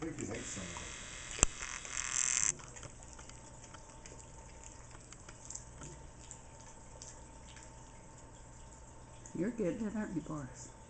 think he ate some of it. You're getting it, aren't you, Boris?